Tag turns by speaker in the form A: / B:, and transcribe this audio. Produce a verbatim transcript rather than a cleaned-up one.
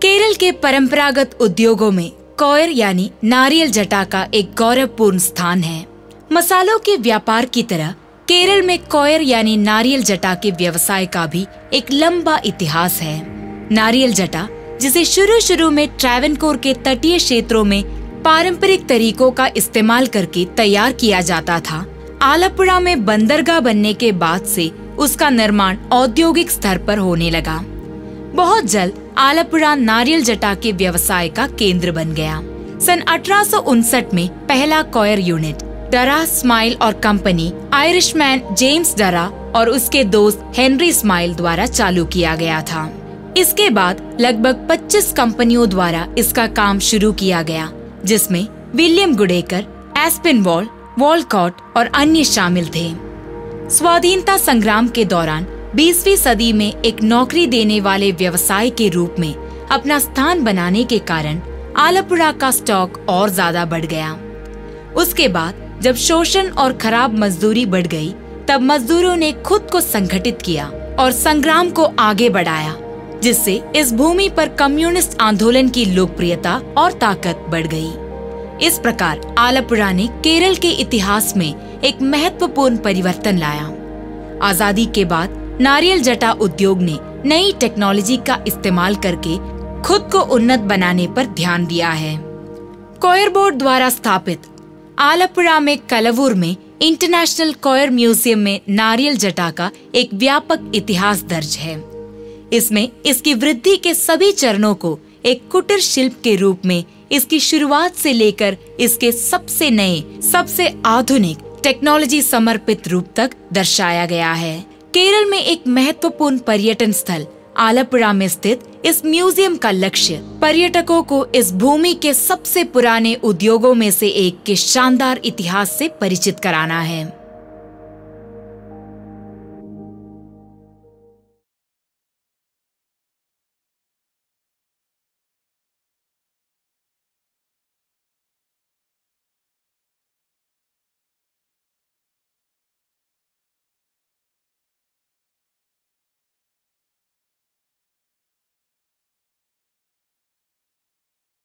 A: केरल के परंपरागत उद्योगों में कॉयर यानी नारियल जटा का एक गौरवपूर्ण स्थान है। मसालों के व्यापार की तरह केरल में कॉयर यानी नारियल जटा के व्यवसाय का भी एक लंबा इतिहास है। नारियल जटा, जिसे शुरू शुरू में ट्रैवनकोर के तटीय क्षेत्रों में पारंपरिक तरीकों का इस्तेमाल करके तैयार किया जाता था, आलपुड़ा में बंदरगाह बनने के बाद से उसका निर्माण औद्योगिक स्तर पर होने लगा। बहुत जल्द आलपुड़ा नारियल जटा के व्यवसाय का केंद्र बन गया। सन अठारह सौ उनसठ में पहला कॉयर यूनिट डरा स्माइल और कंपनी आयरिशमैन जेम्स डरा और उसके दोस्त हेनरी स्माइल द्वारा चालू किया गया था। इसके बाद लगभग पच्चीस कंपनियों द्वारा इसका काम शुरू किया गया, जिसमें विलियम गुडेकर, एस्पेनवॉल, वॉलकॉट और अन्य शामिल थे। स्वाधीनता संग्राम के दौरान बीसवीं सदी में एक नौकरी देने वाले व्यवसाय के रूप में अपना स्थान बनाने के कारण आलपुड़ा का स्टॉक और ज्यादा बढ़ गया। उसके बाद जब शोषण और खराब मजदूरी बढ़ गई, तब मजदूरों ने खुद को संगठित किया और संग्राम को आगे बढ़ाया, जिससे इस भूमि पर कम्युनिस्ट आंदोलन की लोकप्रियता और ताकत बढ़ गई। इस प्रकार आलपुड़ा ने केरल के इतिहास में एक महत्वपूर्ण परिवर्तन लाया। आजादी के बाद नारियल जटा उद्योग ने नई टेक्नोलॉजी का इस्तेमाल करके खुद को उन्नत बनाने पर ध्यान दिया है। कॉयर बोर्ड द्वारा स्थापित आलपुड़ा में कलवूर में इंटरनेशनल कॉयर म्यूजियम में नारियल जटा का एक व्यापक इतिहास दर्ज है। इसमें इसकी वृद्धि के सभी चरणों को एक कुटीर शिल्प के रूप में इसकी शुरुआत से लेकर इसके सबसे नए, सबसे आधुनिक टेक्नोलॉजी समर्पित रूप तक दर्शाया गया है। केरल में एक महत्वपूर्ण पर्यटन स्थल आलपुड़ा में स्थित इस म्यूजियम का लक्ष्य पर्यटकों को इस भूमि के सबसे पुराने उद्योगों में से एक के शानदार इतिहास से परिचित कराना है।